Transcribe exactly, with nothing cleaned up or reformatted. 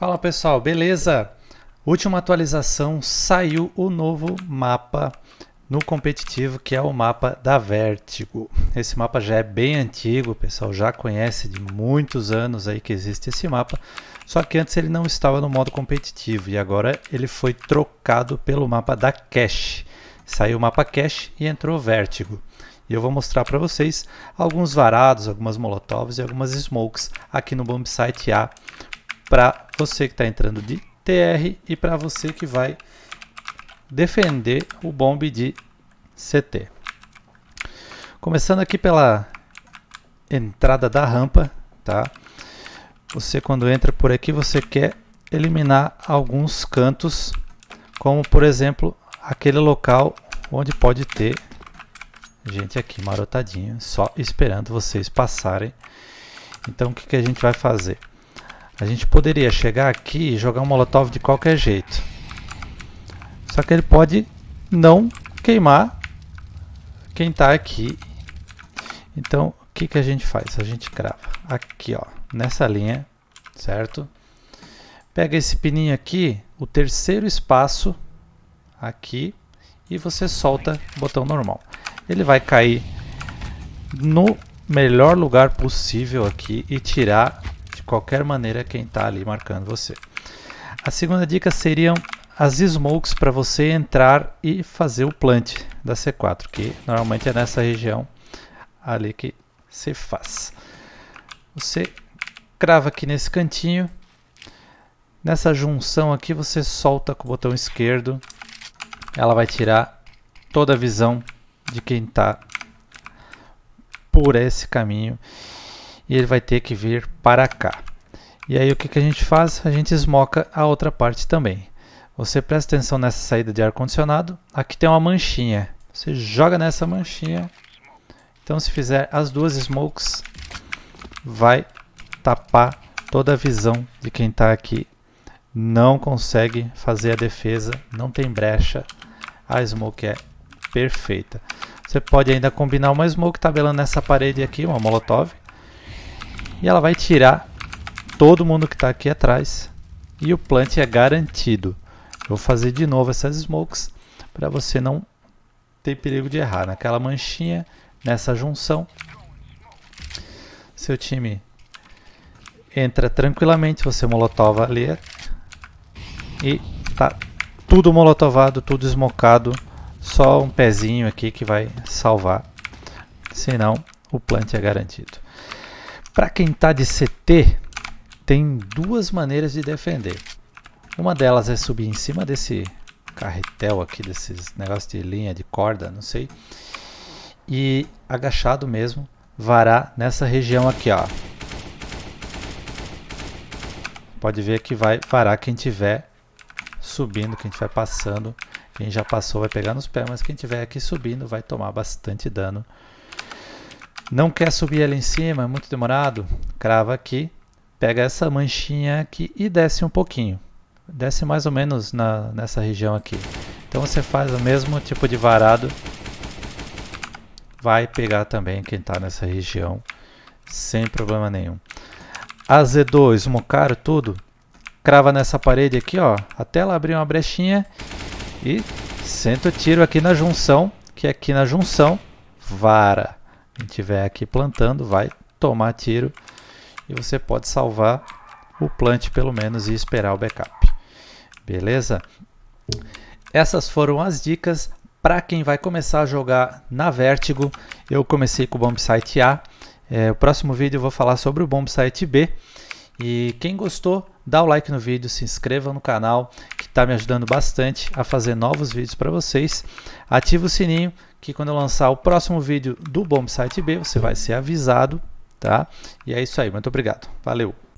Fala pessoal, beleza? Última atualização, saiu o novo mapa no competitivo, que é o mapa da Vertigo. Esse mapa já é bem antigo, o pessoal já conhece de muitos anos aí que existe esse mapa, só que antes ele não estava no modo competitivo e agora ele foi trocado pelo mapa da Cache. Saiu o mapa Cache e entrou o Vertigo. E eu vou mostrar para vocês alguns varados, algumas molotovs e algumas smokes aqui no Bombsite A, para você que está entrando de T R e para você que vai defender o bombe de C T. Começando aqui pela entrada da rampa, tá? Você quando entra por aqui você quer eliminar alguns cantos, como por exemplo aquele local onde pode ter gente aqui marotadinha, só esperando vocês passarem. Então o que, que a gente vai fazer? A gente poderia chegar aqui e jogar um molotov de qualquer jeito. Só que ele pode não queimar quem está aqui. Então o que, que a gente faz? A gente crava aqui, ó, nessa linha, certo? Pega esse pininho aqui, o terceiro espaço aqui, e você solta o botão normal. Ele vai cair no melhor lugar possível aqui e tirar de qualquer maneira quem está ali marcando você. A segunda dica seriam as smokes para você entrar e fazer o plant da C quatro, que normalmente é nessa região ali que se faz. Você crava aqui nesse cantinho, nessa junção aqui você solta com o botão esquerdo, ela vai tirar toda a visão de quem está por esse caminho e ele vai ter que vir para cá. E aí o que, que a gente faz? A gente esmoca a outra parte também. Você presta atenção nessa saída de ar-condicionado, aqui tem uma manchinha, você joga nessa manchinha, então se fizer as duas smokes, vai tapar toda a visão de quem está aqui, não consegue fazer a defesa, não tem brecha, a smoke é perfeita. Você pode ainda combinar uma smoke tabelando nessa parede aqui, uma molotov, e ela vai tirar todo mundo que está aqui atrás e o plant é garantido. Eu vou fazer de novo essas smokes para você não ter perigo de errar. Naquela manchinha, nessa junção, seu time entra tranquilamente, você molotova ali e tá tudo molotovado, tudo smocado, só um pezinho aqui que vai salvar, senão o plant é garantido. Para quem está de C T, tem duas maneiras de defender. Uma delas é subir em cima desse carretel aqui, desses negócios de linha de corda, não sei, e agachado mesmo, varar nessa região aqui, ó. Pode ver que vai varar quem tiver subindo, quem estiver passando. Quem já passou vai pegar nos pés, mas quem estiver aqui subindo vai tomar bastante dano. Não quer subir ali em cima, é muito demorado? Crava aqui, pega essa manchinha aqui e desce um pouquinho. Desce mais ou menos na, nessa região aqui. Então você faz o mesmo tipo de varado. Vai pegar também quem está nessa região, sem problema nenhum. Azedou, esmocaram tudo. Crava nessa parede aqui, ó, até ela abrir uma brechinha. E senta o tiro aqui na junção, que aqui na junção vara. Quem estiver aqui plantando vai tomar tiro e você pode salvar o plant pelo menos e esperar o backup. Beleza? Essas foram as dicas para quem vai começar a jogar na Vertigo. Eu comecei com o Bombsite A. É, o próximo vídeo eu vou falar sobre o Bombsite B. E quem gostou, dá o like no vídeo, se inscreva no canal, que está me ajudando bastante a fazer novos vídeos para vocês. Ativa o sininho, que quando eu lançar o próximo vídeo do Bombsite B, você vai ser avisado, tá? E é isso aí, muito obrigado. Valeu!